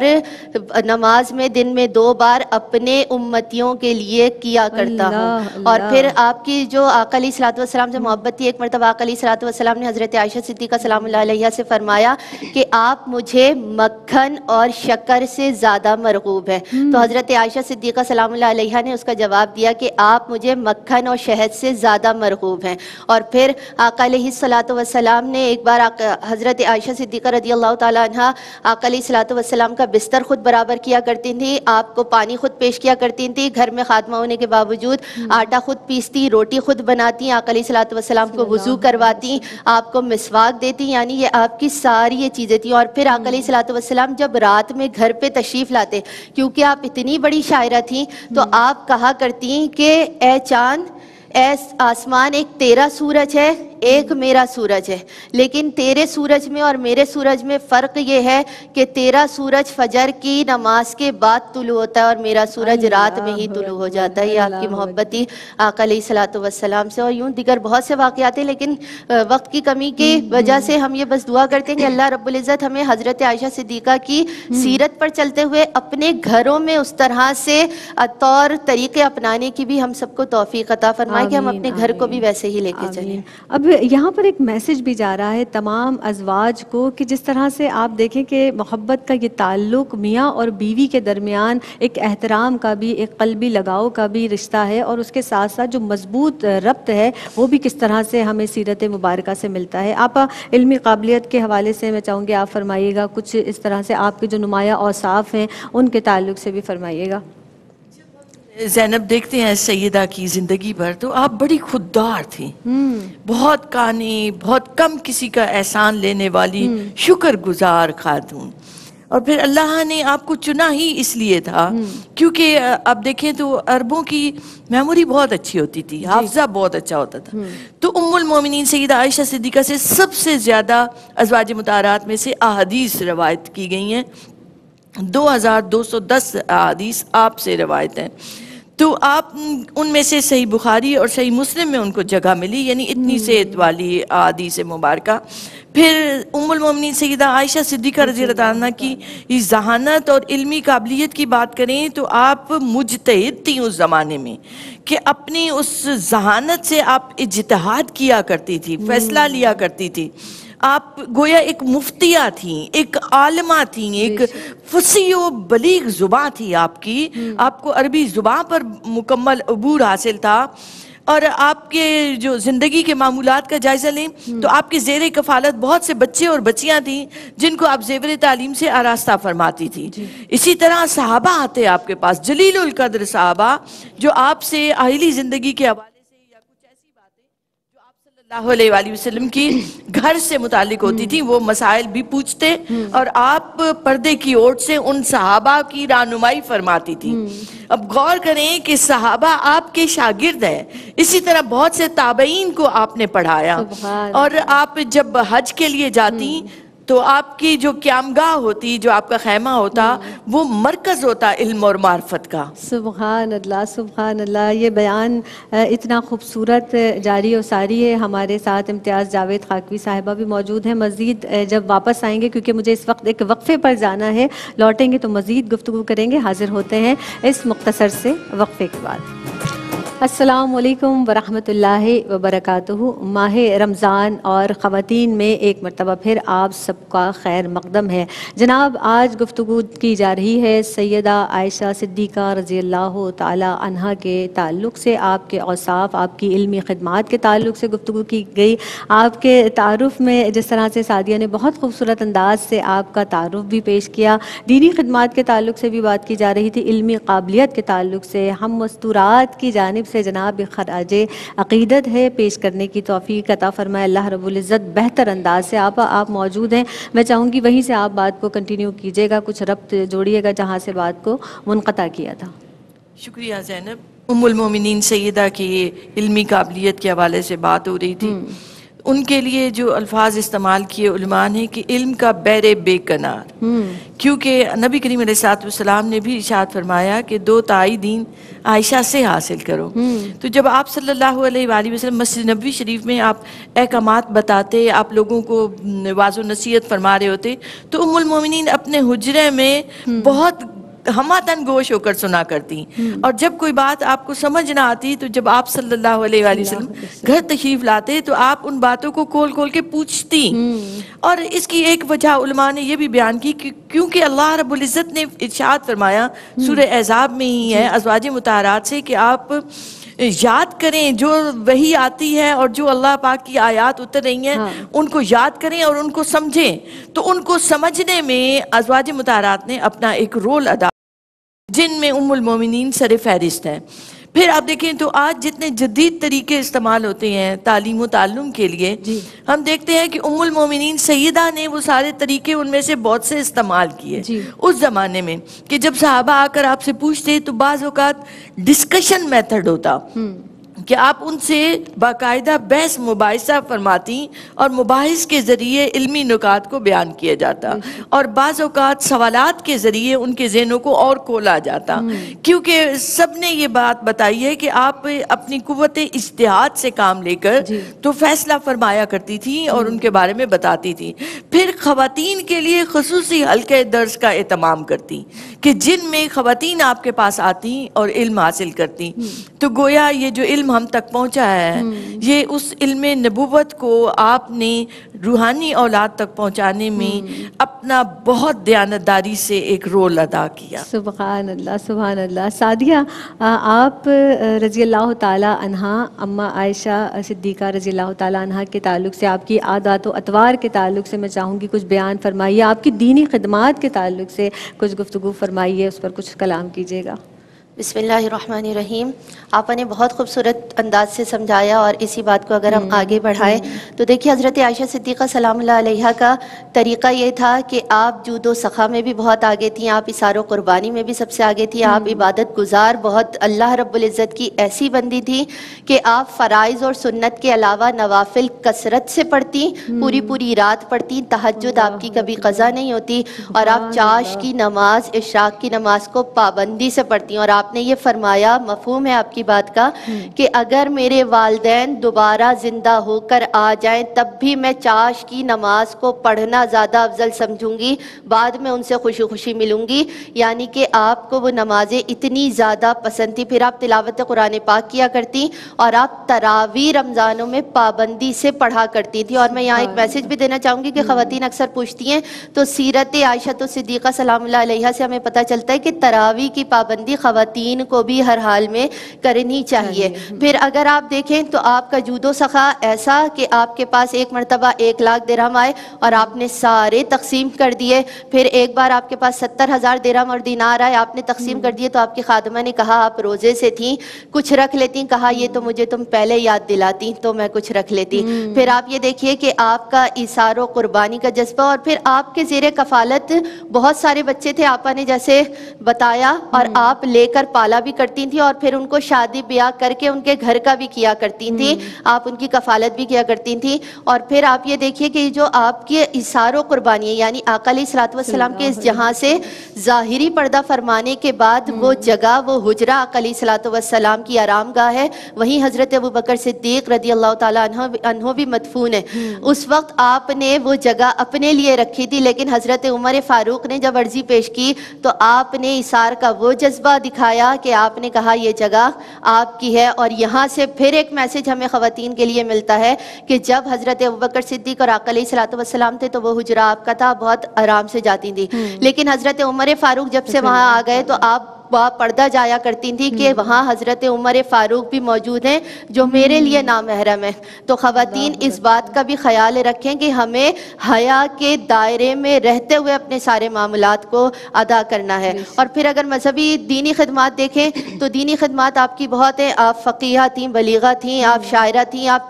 نماز میں دن میں 2 بار اپنے امتیوں کے لیے کیا کرتا ہوں. اور پھر آپ کی جو آقا علیہ الصلوۃ والسلام سے محبت تھی, ایک مرتبہ آقا علیہ الصلوۃ والسلام نے حضرت عائشہ صدیقہ سلام اللہ علیہا سے فرمایا کہ آپ مجھے مکھن اور شکر سے زیادہ مرغوب ہے. تو حضرت عائشہ صدیقہ سلام اللہ علیہا نے اس کا جواب دیا کہ آپ مجھے مکھن اور شہد سے زیادہ مرغوب ہیں. اور پھر آقا علیہ الصلوۃ والسلام نے ایک بار حضرت عائشہ صدیقہ رضی اللہ تعالیٰ عنہ آقا علیہ الصلوۃ والسلام کا بستر خود برابر کیا کرتی تھیں, آپ کو پانی خود پیش کیا کرتی تھیں, گھر میں خادمہ ہونے کے باوجود آٹا خود پیستی, روٹی خود بناتی, آقا علیہ الصلوۃ والسلام کو وضو کرواتی, آپ کو مسواک دیتی, یعنی یہ آپ کی ساری یہ چیزیں تھیں. اور پھر آقا علیہ الصلوۃ والسلام جب رات میں گھر پہ تشریف لاتے, کیونکہ آپ اتنی بڑی شاعرہ تھیں, تو آپ کہا کرتی کہ اے چاند اے آسمان, ایک تیرا سورج ہے ایک میرا سورج ہے, لیکن تیرے سورج میں اور میرے سورج میں فرق یہ ہے کہ تیرا سورج فجر کی نماز کے بعد طلوع ہوتا ہے اور میرا سورج رات میں ہی طلوع ہو جاتا ہے. یہ آپ کی محبت تھی آقا علیہ الصلوۃ والسلام سے. اور یوں دیگر بہت سے واقعات ہیں, لیکن وقت کی کمی کی وجہ سے ہم یہ بس دعا کرتے ہیں کہ اللہ رب العزت ہمیں حضرت عائشہ صدیقہ کی سیرت پر چلتے ہوئے اپنے گھروں میں اس طرح سے طور طریقے اپنانے کی بھی ہم سب کو توفیق عطا فرمائے کہ ہم اپنے گھر کو بھی ویسے ہی لے کے چلیں. اب یہاں پر ایک میسج بھی جا رہا ہے تمام ازواج کو کہ جس طرح سے آپ دیکھیں کہ محبت کا یہ تعلق میاں اور بیوی کے درمیان ایک احترام کا بھی, ایک قلبی لگاؤ کا بھی رشتہ ہے, اور اس کے ساتھ ساتھ جو مضبوط ربط ہے وہ بھی کس طرح سے ہمیں سیرت مبارکہ سے ملتا ہے. آپ علمی قابلیت کے حوالے سے میں چاہوں گی آپ فرمائیے گا, کچھ اس طرح سے آپ کے جو نمایاں اوصاف ہیں ان کے تعلق سے بھی فرمائیے گا. زینب دیکھتے ہیں سیدہ کی زندگی پر تو آپ بڑی خوددار تھیں, بہت کانی, بہت کم کسی کا احسان لینے والی, شکر گزار خاتون. اور پھر اللہ نے آپ کو چنا ہی اس لیے تھا کیونکہ آپ دیکھیں تو عربوں کی میموری بہت اچھی ہوتی تھی, حافظہ بہت اچھا ہوتا تھا. تو ام المومنین سیدہ عائشہ صدیقہ سے سب سے زیادہ ازواج مطہرات میں سے احادیث روایت کی گئی ہیں, 2210 احادیث آپ سے روایت ہیں. تو آپ ان میں سے صحیح بخاری اور صحیح مسلم میں ان کو جگہ ملی, یعنی اتنی صحت والی احادیث مبارکہ. پھر ام المومنین سیدہ عائشہ صدیقہ رضی اللہ عنہ کی ذہانت اور علمی قابلیت کی بات کریں تو آپ مجتہد تھیں اس زمانے میں, کہ اپنی اس ذہانت سے آپ اجتہاد کیا کرتی تھی, فیصلہ لیا کرتی تھی. آپ گویا ایک مفتیہ تھیں, ایک عالمہ تھیں, ایک فصیح و بلیغ زباں تھی آپ کی. آپ کو عربی زباں پر مکمل عبور حاصل تھا. اور آپ کے جو زندگی کے معمولات کا جائزہ لیں تو آپ کے زیر کفالت بہت سے بچے اور بچیاں تھیں جن کو آپ زیور تعلیم سے آراستہ فرماتی تھی. اسی طرح صحابہ آتے آپ کے پاس, جلیل القدر صحابہ, جو آپ سے اہلی زندگی کے حوالے سے یا کچھ ایسی باتیں جو آپ صلی اللہ علیہ وآلہ وسلم کی گھر سے متعلق ہوتی تھی وہ مسائل بھی پوچھتے, اور آپ پردے کی اوٹ سے ان صحابہ کی رہنمائی فرماتی تھی. اب غور کریں کہ صحابہ آپ کے شاگرد ہیں, اسی طرح بہت سے تابعین کو آپ نے پڑھایا. اور آپ جب حج کے لیے جاتی تو آپ کی جو قیامگاہ ہوتی, جو آپ کا خیمہ ہوتا, وہ مرکز ہوتا علم اور معرفت کا. سبحان اللہ, سبحان اللہ. یہ بیان اتنا خوبصورت جاری و ساری ہے. ہمارے ساتھ امتیاز جاوید خاکوی صاحبہ بھی موجود ہیں. مزید جب واپس آئیں گے, کیونکہ مجھے اس وقت ایک وقفے پر جانا ہے, لوٹیں گے تو مزید گفتگو کریں گے. حاضر ہوتے ہیں اس مختصر سے وقفے کے بعد. السلام علیکم ورحمۃ اللہ وبرکاتہ۔ ماہ رمضان اور خواتین میں ایک مرتبہ پھر آپ سب کا خیر مقدم ہے۔ جناب آج گفتگو کی جا رہی ہے سیدہ عائشہ صدیقہ رضی اللہ تعالی عنہا کے تعلق سے، آپ کے اوصاف، آپ کی علمی خدمات کے تعلق سے گفتگو کی گئی۔ آپ کے تعارف میں جس طرح سے سعدیہ نے بہت خوبصورت انداز سے آپ کا تعارف بھی پیش کیا، دینی خدمات کے تعلق سے بھی بات کی جا رہی تھی، علمی قابلیت کے تعلق سے، ہم مستورات کی جانب سے جناب خراج عقیدت ہے پیش کرنے کی توفیق عطا فرمائے اللہ رب العزت۔ بہتر انداز سے آپ موجود ہیں، میں چاہوں گی وہیں سے آپ بات کو کنٹینیو کیجیے گا، کچھ ربط جوڑیے گا جہاں سے بات کو منقطع کیا تھا۔ شکریہ زینب۔ ام المومنین سیدہ کی علمی قابلیت کے حوالے سے بات ہو رہی تھی، ان کے لیے جو الفاظ استعمال کیے علماء نے کہ علم کا بیر بے کنار، کیونکہ نبی کریم علیہ السلام نے بھی ارشاد فرمایا کہ 2 تائی دین عائشہ سے حاصل کرو۔ تو جب آپ صلی اللہ علیہ وآلہ وسلم مسجد نبوی شریف میں آپ احکامات بتاتے، آپ لوگوں کو واضح و نصیحت فرما رہے ہوتے، تو ام المومنین اپنے حجرے میں بہت ہمہ تن گوش ہو کر سنا کرتی، اور جب کوئی بات آپ کو سمجھ نہ آتی تو جب آپ صلی اللہ علیہ وآلہ وسلم گھر تشریف لاتے تو آپ ان باتوں کو کھول کھول کے پوچھتی۔ اور اس کی ایک وجہ علماء نے یہ بھی بیان کی کہ کیونکہ اللہ رب العزت نے ارشاد فرمایا سورہ احزاب میں ہی ہے ازواج مطہرات سے کہ آپ یاد کریں جو وحی آتی ہے اور جو اللہ پاک کی آیات اتر رہی ہیں ان کو یاد کریں اور ان کو سمجھیں۔ تو ان کو سمجھنے میں ازواج مطہرات نے اپنا ایک رول ادا جن میں ام المومنین سر فہرست ہیں۔ پھر آپ دیکھیں تو آج جتنے جدید طریقے استعمال ہوتے ہیں تعلیم و تعلم کے لیے، ہم دیکھتے ہیں کہ ام المومنین سیدہ نے وہ سارے طریقے ان میں سے بہت سے استعمال کیے اس زمانے میں، کہ جب صحابہ آ کر آپ سے پوچھتے تو بعض اوقات ڈسکشن میتھڈ ہوتا کہ آپ ان سے باقاعدہ بحث مباحثہ فرماتی اور مباحث کے ذریعے علمی نکات کو بیان کیا جاتا، اور بعض اوقات سوالات کے ذریعے ان کے ذہنوں کو اور کھولا جاتا، کیونکہ سب نے یہ بات بتائی ہے کہ آپ اپنی قوت اجتہاد سے کام لے کر تو فیصلہ فرمایا کرتی تھی اور ان کے بارے میں بتاتی تھی۔ پھر خواتین کے لیے خصوصی حلقہ درس کا اہتمام کرتی کہ جن میں خواتین آپ کے پاس آتی اور علم حاصل کرتی، تو گویا یہ جو علم ہم تک پہنچا ہے یہ اس علم نبوت کو آپ نے روحانی اولاد تک پہنچانے میں اپنا بہت دیانتداری سے ایک رول ادا کیا۔ سبحان اللہ سبحان اللہ۔ سعدیہ آپ رضی اللہ تعالی عنہا اماں عائشہ صدیقہ رضی اللہ تعالی عنہا کے تعلق سے، آپ کی عادات و اطوار کے تعلق سے میں چاہوں گی کچھ بیان فرمائیے، آپ کی دینی خدمات کے تعلق سے کچھ گفتگو فرمائیے، اس پر کچھ کلام کیجیے گا۔ بسم اللہ الرحمن الرحیم۔ آپ نے بہت خوبصورت انداز سے سمجھایا، اور اسی بات کو اگر ہم آگے بڑھائیں تو دیکھیے حضرت عائشہ صدیقہ سلام اللہ علیہا کا طریقہ یہ تھا کہ آپ جود و سخا میں بھی بہت آگے تھیں، آپ اثار و قربانی میں بھی سب سے آگے تھیں، آپ عبادت گزار بہت اللہ رب العزت کی ایسی بندی تھی کہ آپ فرائض اور سنت کے علاوہ نوافل کثرت سے پڑھتی، پوری پوری رات پڑھتی، تہجد آپ کی کبھی قضا نہیں ہوتی، اور آپ چاش کی نماز عشاء کی نماز کو پابندی سے پڑھتی، اور آپ نے یہ فرمایا، مفہوم ہے آپ کی بات کا، کہ اگر میرے والدین دوبارہ زندہ ہو کر آ جائیں تب بھی میں چاش کی نماز کو پڑھنا زیادہ افضل سمجھوں گی، بعد میں ان سے خوشی خوشی ملوں گی، یعنی کہ آپ کو وہ نمازیں اتنی زیادہ پسند تھی۔ پھر آپ تلاوت قرآن پاک کیا کرتی، اور آپ تراویح رمضانوں میں پابندی سے پڑھا کرتی تھی۔ اور میں یہاں ایک میسج بھی دینا چاہوں گی کہ خواتین اکثر پوچھتی ہیں، تو سیرت عائشہ صدیقہ سلام اللہ علیہا سے ہمیں پتہ چلتا ہے کہ تراویح کی پابندی خواتین کو بھی ہر حال میں کرنی چاہیے۔ پھر اگر آپ دیکھیں تو آپ کا جود و سخا ایسا کہ آپ کے پاس ایک مرتبہ 1 لاکھ درہم آئے اور آپ نے سارے تقسیم کر دیے، پھر ایک بار آپ کے پاس 70,000 درہم اور دینار آئے، آپ نے تقسیم کر دیے، تو آپ کی خادمہ نے کہا آپ روزے سے تھیں کچھ رکھ لیتی، کہا یہ تو مجھے تم پہلے یاد دلاتی تو میں کچھ رکھ لیتی۔ پھر آپ یہ دیکھیے کہ آپ کا ایثار و قربانی کا جذبہ، اور پھر آپ کے زیر کفالت بہت سارے بچے تھے آپا نے جیسے بتایا، اور آپ لے کر پالا بھی کرتی تھیں، اور پھر ان کو شادی بیاہ کر کے ان کے گھر کا بھی کیا کرتی تھیں، آپ ان کی کفالت بھی کیا کرتی تھیں۔ اور پھر آپ یہ دیکھیے کہ جو آپ کی اثار و قربانی ہے، یعنی آقا علیہ الصلوۃ والسلام کے اس جہاں سے ظاہری پردہ فرمانے کے بعد وہ جگہ، وہ حجرہ آقا علیہ الصلوۃ والسلام کی آرام گاہ ہے، وہیں حضرت ابوبکر صدیق رضی اللہ تعالیٰ عنہ بھی مدفون ہے۔ اس وقت آپ نے وہ جگہ اپنے لیے رکھی تھی، لیکن حضرت عمر فاروق نے جب عرضی پیش کی تو آپ نے اثار کا وہ جذبہ دکھایا آیا کہ آپ نے کہا یہ جگہ آپ کی ہے. اور یہاں سے پھر ایک میسج ہمیں خواتین کے لیے ملتا ہے کہ جب حضرت ابوبکر صدیق اور آقا علیہ الصلوۃ والسلام تھے تو وہ حجرہ آپ کا تھا, بہت آرام سے جاتی تھی. لیکن حضرت عمر فاروق جب سے وہاں آ گئے تو آپ پردہ جایا کرتی تھی کہ وہاں حضرت عمر فاروق بھی موجود ہیں جو میرے لیے نامحرم ہے. تو خواتین اس بات کا بھی خیال رکھیں کہ ہمیں حیا کے دائرے میں رہتے ہوئے اپنے سارے معاملات کو ادا کرنا ہے. اور پھر اگر مذہبی دینی خدمات دیکھیں تو دینی خدمات آپ کی بہت ہیں. آپ فقیہ تھیں, بلیغہ تھیں, آپ شاعرہ تھیں, آپ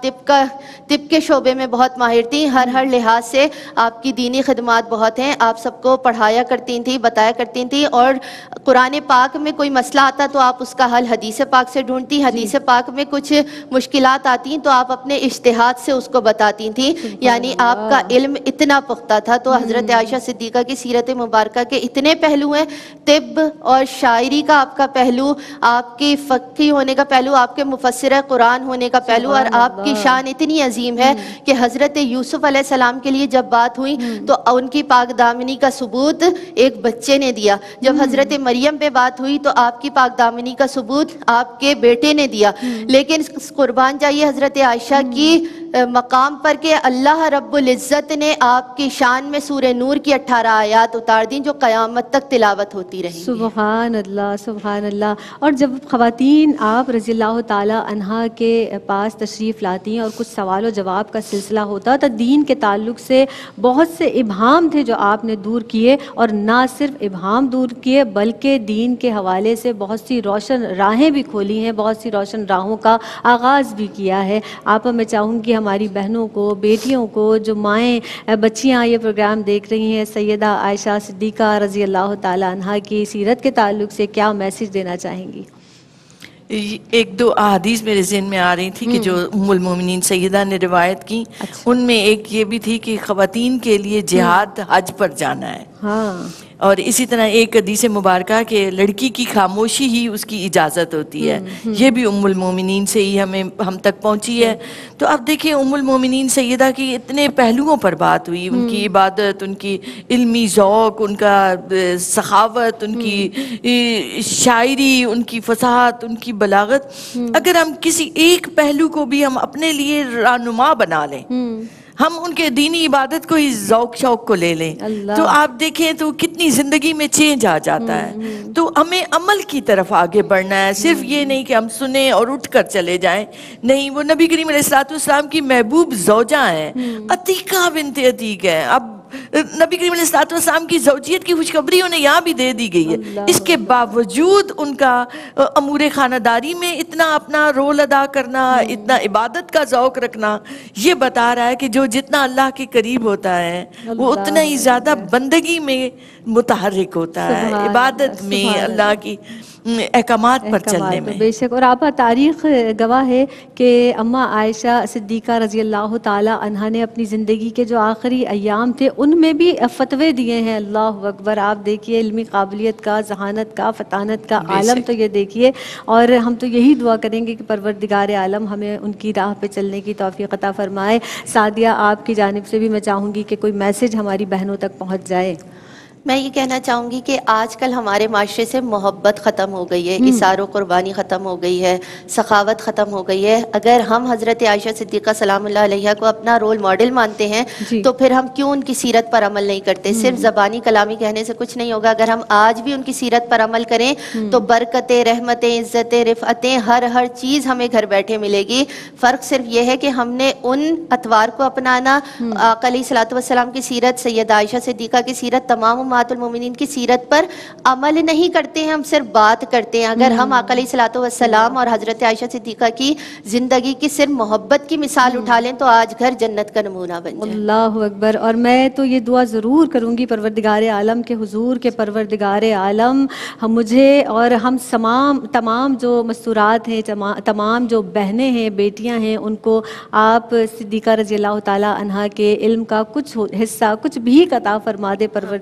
طب کے شعبے میں بہت ماہر تھیں. ہر لحاظ سے آپ کی دینی خدمات بہت ہیں. آپ سب کو پڑھایا کرتی تھیں, بتایا کرتی تھیں, اور قرآن پاک میں کوئی مسئلہ آتا تو آپ اس کا حل حدیث پاک سے ڈھونڈتی. حدیث پاک میں کچھ مشکلات آتی تو آپ اپنے اجتہاد سے اس کو بتاتی تھیں. یعنی آپ کا علم اتنا پختہ تھا. تو حضرت عائشہ صدیقہ کی سیرت مبارکہ کے اتنے پہلو ہیں. طب اور شاعری کا آپ کا پہلو, آپ کی فقی ہونے کا پہلو, آپ کے مفسر قرآن ہونے کا پہلو, اور آپ کی شان اتنی عظیم ہے کہ حضرت یوسف علیہ السلام کے لیے جب بات ہوئی تو ان کی پاک دامنی کا ثبوت ایک بچے نے دیا. جب حضرت مریم پہ بات ہوئی تو آپ کی پاک دامنی کا ثبوت آپ کے بیٹے نے دیا. لیکن قربان جائیے حضرت عائشہ کی مقام پر کہ اللہ رب العزت نے آپ کی شان میں سورہ نور کی 18 آیات اتار دیں جو قیامت تک تلاوت ہوتی رہیں گی. سبحان اللہ, سبحان اللہ. اور جب خواتین آپ رضی اللہ تعالیٰ عنہا کے پاس تشریف لاتی ہیں اور کچھ سوال و جواب کا سلسلہ ہوتا تو دین کے تعلق سے بہت سے ابہام تھے جو آپ نے دور کیے, اور نہ صرف ابہام دور کیے بلکہ دین کے حوالے سے بہت سی روشن راہیں بھی کھولی ہیں, بہت سی روشن راہوں کا آغاز بھی کیا ہے. آپ میں چاہوں گی ہماری بہنوں کو, بیٹیوں کو, جو مائیں بچیاں یہ پروگرام دیکھ رہی ہیں, سیدہ عائشہ صدیقہ رضی اللہ تعالیٰ عنہا کی سیرت کے تعلق سے کیا میسج دینا چاہیں گی؟ ایک دو احادیث میرے ذہن میں آ رہی تھی کہ جو ام المومنین سیدہ نے روایت کی. ان میں ایک یہ بھی تھی کہ خواتین کے لیے جہاد حج پر جانا ہے. ہاں. اور اسی طرح ایک حدیث مبارکہ کہ لڑکی کی خاموشی ہی اس کی اجازت ہوتی ہے. یہ بھی ام المومنین سے ہی ہم تک پہنچی ہے. تو اب دیکھیں ام المومنین سیدہ کی اتنے پہلوؤں پر بات ہوئی, ان کی عبادت, ان کی علمی ذوق, ان کا سخاوت, ان کی شاعری, ان کی فصاحت, ان کی بلاغت. اگر ہم کسی ایک پہلو کو بھی ہم اپنے لیے رہنما بنا لیں, ہم ان کے دینی عبادت کو ہی ذوق شوق کو لے لیں, تو آپ دیکھیں تو کتنی زندگی میں چینج آ جاتا ہے. تو ہمیں عمل کی طرف آگے بڑھنا ہے, صرف یہ نہیں کہ ہم سنیں اور اٹھ کر چلے جائیں. نہیں, وہ نبی کریم علیہ الصلوۃ والسلام کی محبوب زوجہ ہیں, عتیقہ بنت عتیق ہیں. اب نبی کریم علیہ الصلوۃ والسلام کی زوجیت کی خوشخبری انہیں یہاں بھی دے دی گئی ہے. اس کے باوجود ان کا امور خانہ داری میں اتنا اپنا رول ادا کرنا, اتنا عبادت کا ذوق رکھنا, یہ بتا رہا ہے کہ جو جتنا اللہ کے قریب ہوتا ہے وہ اتنا ہی زیادہ بندگی میں متحرک ہوتا ہے, عبادت میں, اللہ کی احکامات پر چلنے میں. بے شک. اور آپا تاریخ گواہ ہے کہ اماں عائشہ صدیقہ رضی اللہ تعالیٰ عنہا نے اپنی زندگی کے جو آخری ایام تھے ان میں بھی فتوے دیے ہیں. اللہ اکبر. آپ دیکھیے علمی قابلیت کا, ذہانت کا, فطانت کا عالم تو یہ دیکھیے. اور ہم تو یہی دعا کریں گے کہ پروردگار عالم ہمیں ان کی راہ پہ چلنے کی توفیق عطا فرمائے. سعدیہ, آپ کی جانب سے بھی میں چاہوں گی کہ کوئی میسج ہماری بہنوں تک پہنچ جائے. میں یہ کہنا چاہوں گی کہ آج کل ہمارے معاشرے سے محبت ختم ہو گئی ہے, اثار و قربانی ختم ہو گئی ہے, سخاوت ختم ہو گئی ہے. اگر ہم حضرت عائشہ صدیقہ سلام اللہ علیہا کو اپنا رول ماڈل مانتے ہیں تو پھر ہم کیوں ان کی سیرت پر عمل نہیں کرتے؟ صرف زبانی کلامی کہنے سے کچھ نہیں ہوگا. اگر ہم آج بھی ان کی سیرت پر عمل کریں تو برکتیں, رحمتیں, عزتیں, رفعتیں, ہر چیز ہمیں گھر بیٹھے ملے گی. فرق صرف یہ ہے کہ ہم نے ان اطوار کو اپنانا. آقا علیہ الصلوۃ والسلام کی سیرت, سیدہ عائشہ صدیقہ کی سیرت, تمام امہات المومنین کی سیرت پر عمل نہیں کرتے ہیں, ہم صرف بات کرتے ہیں. اگر ہم آقا علیہ الصلوۃ والسلام اور حضرت عائشہ صدیقہ کی زندگی کی صرف محبت کی مثال اٹھا لیں تو آج گھر جنت کا نمونہ بن جائے. اللہ اکبر. اور میں تو یہ دعا ضرور کروں گی پروردگار عالم کے حضور کے پروردگار عالم مجھے اور ہم تمام جو مستورات ہیں, تمام جو بہنیں ہیں, بیٹیاں ہیں, ان کو آپ صدیقہ رضی اللہ تعالیٰ عنہا کے علم کا کچھ حصہ, کچھ بھی عطا فرما دے پروردگار.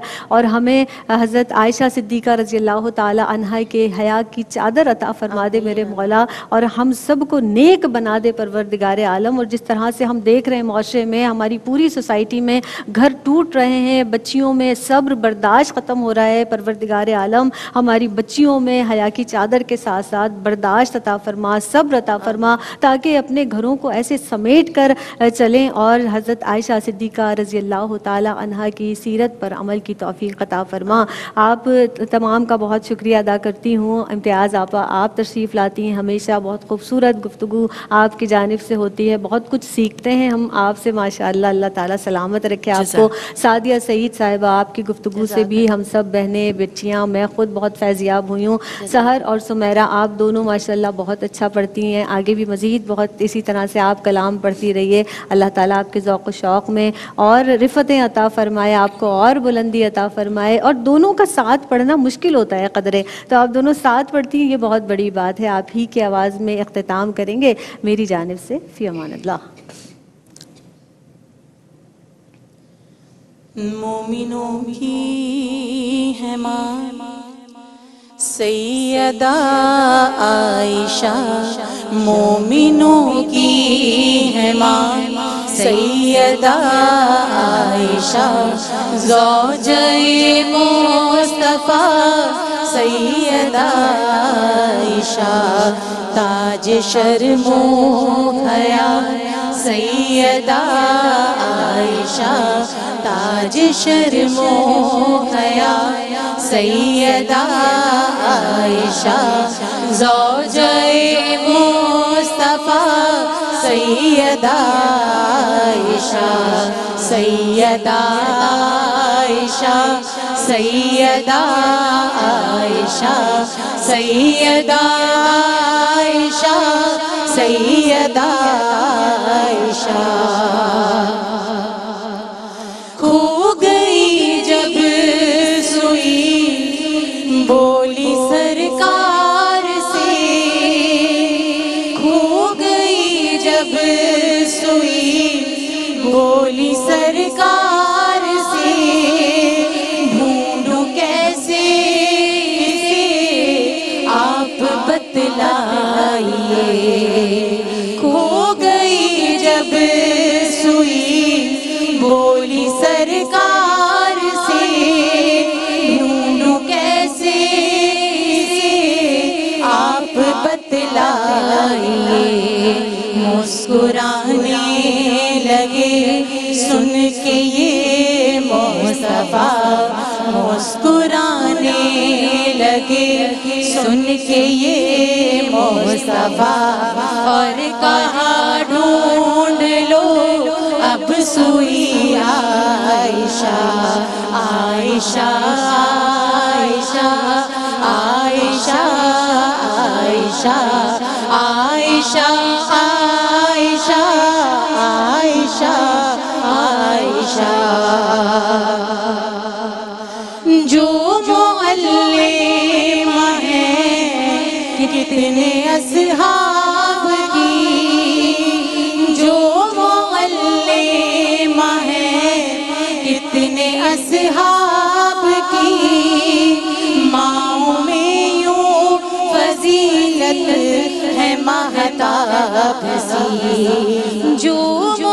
اور ہمیں حضرت عائشہ صدیقہ رضی اللہ تعالی عنہا کے حیا کی چادر عطا فرما دے میرے مولا، اور ہم سب کو نیک بنا دے پروردگار عالم۔ اور جس طرح سے ہم دیکھ رہے ہیں معاشرے میں، ہماری پوری سوسائٹی میں گھر ٹوٹ رہے ہیں، بچیوں میں صبر برداشت ختم ہو رہا ہے، پروردگار عالم ہماری بچیوں میں حیا کی چادر کے ساتھ ساتھ برداشت عطا فرما، صبر عطا فرما، تاکہ اپنے گھروں کو ایسے سمیٹ کر چلیں اور حضرت عائشہ صدیقہ رضی اللہ تعالی عنہا کی سیرت پر عمل کی توفیق عطا فرما۔ آپ تمام کا بہت شکریہ ادا کرتی ہوں۔ امتیاز آپا آپ تشریف لاتی ہیں، ہمیشہ بہت خوبصورت گفتگو آپ کی جانب سے ہوتی ہے، بہت کچھ سیکھتے ہیں ہم آپ سے ماشاءاللہ۔ اللہ تعالیٰ سلامت رکھے آپ کو۔ سعدیہ سعید صاحبہ آپ کی گفتگو سے بھی ہم سب بہنیں بچیاں میں خود بہت فیضیاب ہوئی ہوں۔ سحر اور سمیرہ آپ دونوں ماشاءاللہ بہت اچھا پڑھتی ہیں، آگے بھی مزید بہت اسی طرح سے آپ کلام پڑھتی رہیے۔ اللہ تعالیٰ آپ کے ذوق و شوق میں اور رفتیں عطا فرمائے، آپ کو اور بلندی عطا فرمائے۔ اور دونوں کا ساتھ پڑھنا مشکل ہوتا ہے قدرے، تو آپ دونوں ساتھ پڑھتی ہیں، یہ بہت بڑی بات ہے۔ آپ ہی کی آواز میں اختتام کریں گے میری جانب سے، فی امان اللہ۔ مومنوں کی ہے ماں سیدہ عائشہ، مومنوں کی ہے ماں سیدہ عائشہ، زوجہ مصطفیٰ سیدہ عائشہ، تاج شرم و حیا سیدہ عائشہ، تاج شرم و حیا سیدہ عائشہ، زوجہ مصطفیٰ سیدہ عائشہ، سیدہ عائشہ، سیدہ عائشہ، سیدہ عائشہ، سیدہ عائشہ، کھو گئی جب سوئی بولی سرکار سے، کھو گئی جب سوئی بولی سرکار سے، ڈھونڈوں کیسے آپ بتلائیے، کھو گئی جب سوئی بولی سرکار سے، ڈھونڈوں کیسے آپ بتلائیے، مسکرانے لگے سن کے یہ مصطفیٰ، مسکرانے لگے سن کے یہ مصطفیٰ، اور کہا ڈھونڈ لو اب سوئی عائشہ، عائشہ، عائشہ، عائشہ، عائشہ، عائشہ، عائشہ، عائشہ، عائشہ، جو معلم ہیں کتنے اصحاب کی، جو معلم ہیں کتنے اصحاب کی، ماؤں میں یوں فضیلت ہے مہتاب سی، جو